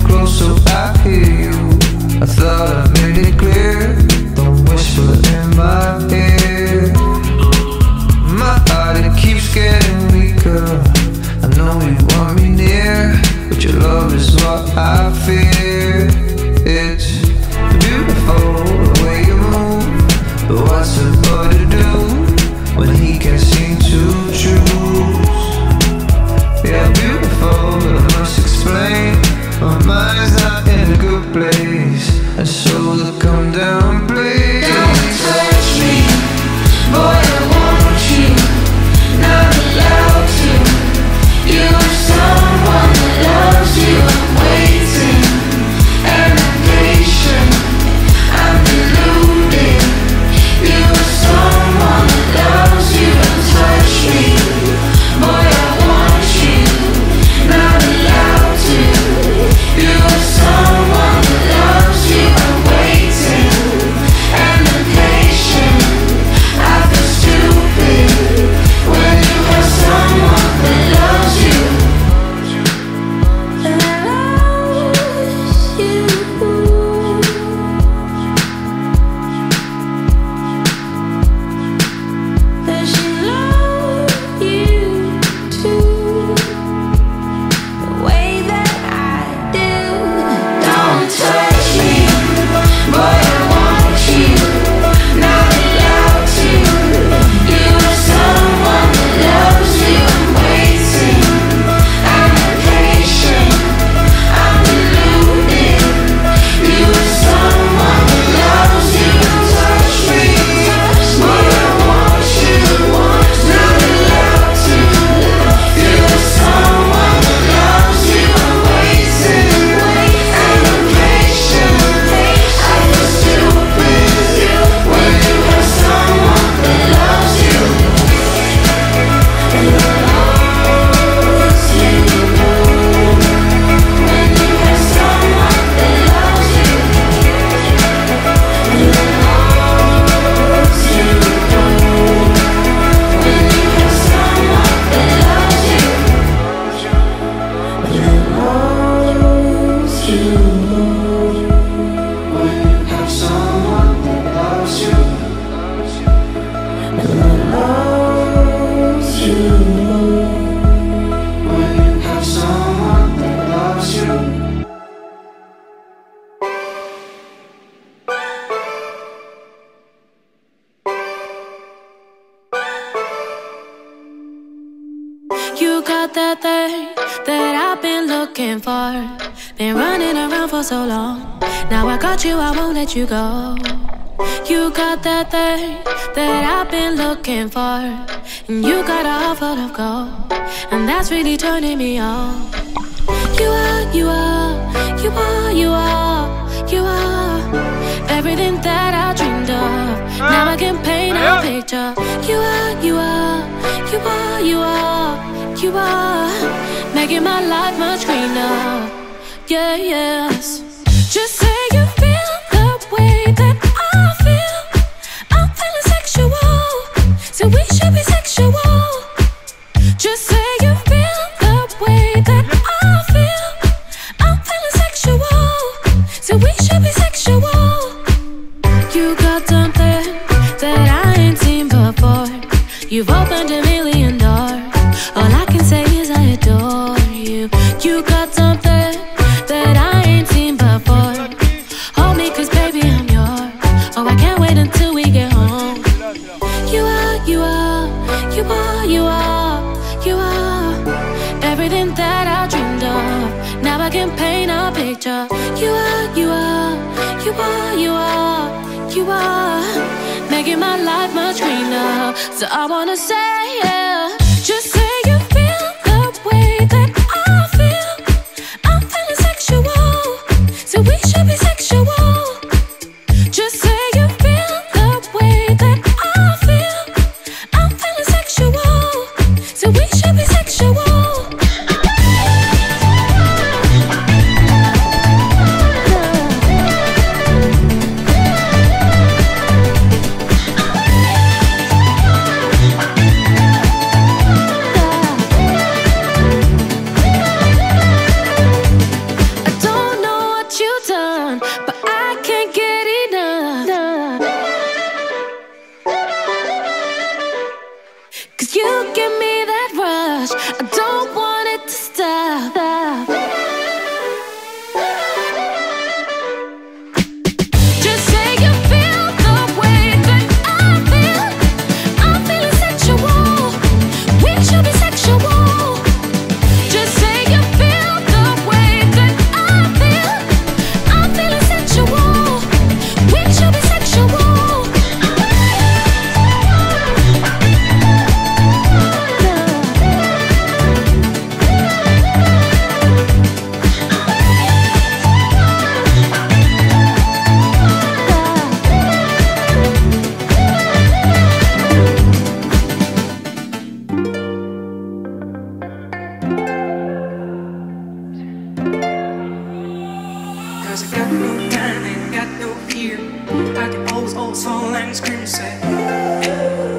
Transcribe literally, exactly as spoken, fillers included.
close so I hear you. I thought I made it clear, don't whisper in my ear. My heart, it keeps getting weaker. I know you want me near, but your love is what I fear. It's beautiful the way you move, but what's a boy to do when he can't seem to choose? Yeah, beautiful, but I must explain, my mind's not in a good place, and so look, come down, please. Don't touch me, boy, I want you, not allowed to. You're someone that loves you, I'm waiting, and I'm patient, I'm deluded. You're someone that loves you, don't touch me, boy, I want you, not allowed to. You're someone that loves you, I'm waiting, and I'm patient. I feel stupid when you have someone that loves you. That loves you. That she loves you too, the way that I do. Don't touch me, boy, I want you, not allowed to. You're someone that loves you, I'm waiting, I'm impatient, I'm deluded. You're someone that loves you, don't touch me, boy, I want you, not allowed to. You're someone that loves you, I'm waiting, I'm impatient, I feel stupid when you have someone that loves you. That loves you. When you have someone that loves you. That loves you. When you have someone that loves you. That loves you. When you have someone that loves you. That loves you. When you have someone that loves you. You got that thing that I've been looking for. Been running around for so long. Now I got you, I won't let you go. You got that thing that I've been looking for. And you got a heart full of gold, and that's really turning me on. You are, you are, you are, you are, you are everything that I dreamed of. Now I can paint a picture. You are, you are, you are, you are, you are making my life much greener. Yeah, yes. Just say you feel the way that I feel. I'm feeling sexual, so we should be sexual. Just say you feel the way that I feel. I'm feeling sexual, so we should be sexual. You got something that I ain't seen before. You've opened a million doors. All I can say is I adore you. You got something that I ain't seen before. Hold me, cause baby I'm yours. Oh, I can't wait until we get home. You are, you are, you are, you are, you are everything that I dreamed of. Now I can paint a picture. You are, you are, you are, you are, you are making my life much greener. So I wanna say, yeah, just say you feel the way that I feel. I'm feeling sexual, so we should be sexual. Just say you feel the way that I feel. I'm feeling sexual, so we should be sexual. I don't Cause I got no time and got no fear. I can always, always fall and scream and say, hey.